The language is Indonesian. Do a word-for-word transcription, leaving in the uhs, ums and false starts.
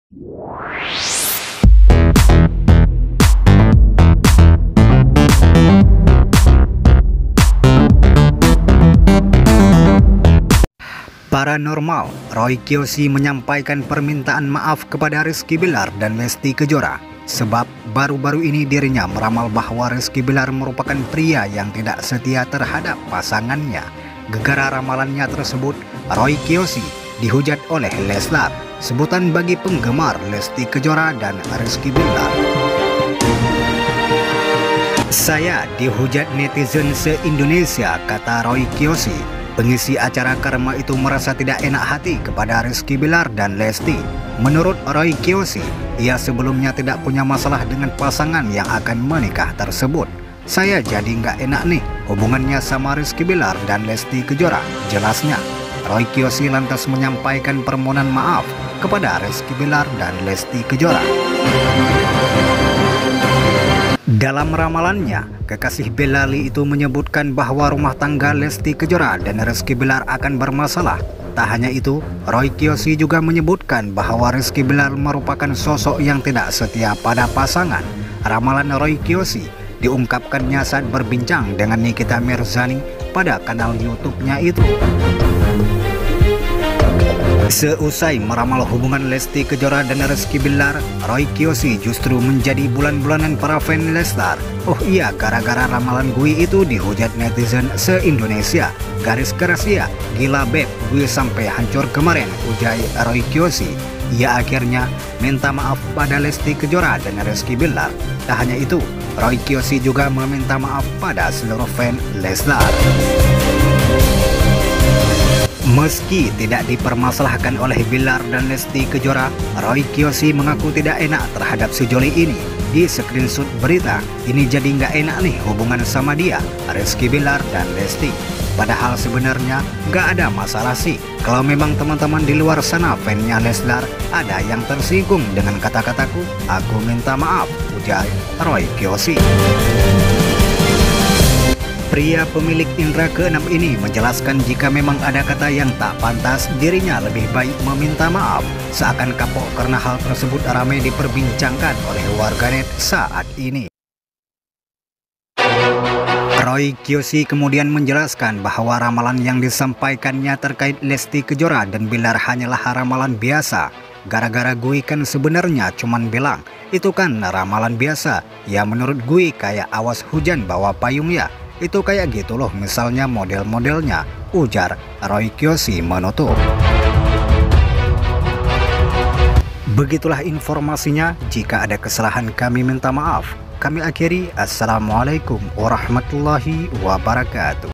Paranormal, Roy Kiyoshi menyampaikan permintaan maaf kepada Rizky Bilar dan Lesti Kejora. Sebab baru-baru ini dirinya meramal bahwa Rizky Bilar merupakan pria yang tidak setia terhadap pasangannya. Gegara ramalannya tersebut, Roy Kiyoshi dihujat oleh Leslar, sebutan bagi penggemar Lesti Kejora dan Rizky Bilar. "Saya dihujat netizen se-Indonesia," kata Roy Kiyoshi. Pengisi acara Karma itu merasa tidak enak hati kepada Rizky Bilar dan Lesti. Menurut Roy Kiyoshi, ia sebelumnya tidak punya masalah dengan pasangan yang akan menikah tersebut. "Saya jadi nggak enak nih hubungannya sama Rizky Bilar dan Lesti Kejora," jelasnya. Roy Kiyoshi lantas menyampaikan permohonan maaf kepada Rizky Bilar dan Lesti Kejora. Dalam ramalannya, kekasih Bellali itu menyebutkan bahwa rumah tangga Lesti Kejora dan Rizky Bilar akan bermasalah. Tak hanya itu, Roy Kiyoshi juga menyebutkan bahwa Rizky Bilar merupakan sosok yang tidak setia pada pasangan. Ramalan Roy Kiyoshi diungkapkannya saat berbincang dengan Nikita Mirzani pada kanal YouTube-nya itu. Seusai meramal hubungan Lesti Kejora dan Rizky Bilar, Roy Kiyoshi justru menjadi bulan-bulanan para fan Leslar. "Oh iya, gara-gara ramalan gue itu dihujat netizen se-Indonesia. Garis keras ya, gila beb, gue sampai hancur kemarin," ujar Roy Kiyoshi. Ia akhirnya minta maaf pada Lesti Kejora dan Rizky Bilar. Tak hanya itu, Roy Kiyoshi juga meminta maaf pada seluruh fan Leslar. Meski tidak dipermasalahkan oleh Bilar dan Lesti Kejora, Roy Kiyoshi mengaku tidak enak terhadap sejoli ini. Di screenshot berita, "Ini jadi nggak enak nih hubungan sama dia, Rizky Bilar dan Lesti." Padahal sebenarnya nggak ada masalah sih. Kalau memang teman-teman di luar sana fansnya Leslar ada yang tersinggung dengan kata-kataku, aku minta maaf, ujar Roy Kiyoshi. Pria pemilik indera keenam ini menjelaskan jika memang ada kata yang tak pantas, dirinya lebih baik meminta maaf. Seakan kapok karena hal tersebut ramai diperbincangkan oleh warganet saat ini. Roy Kiyoshi kemudian menjelaskan bahwa ramalan yang disampaikannya terkait Lesti Kejora dan Bilar hanyalah ramalan biasa. "Gara-gara gue kan sebenarnya cuman bilang, itu kan ramalan biasa. Ya menurut gue kayak awas hujan bawa payung ya. Itu kayak gitu loh misalnya model-modelnya," ujar Roy Kiyoshi menutup. Begitulah informasinya, jika ada kesalahan kami minta maaf. Kami akhiri, assalamualaikum warahmatullahi wabarakatuh.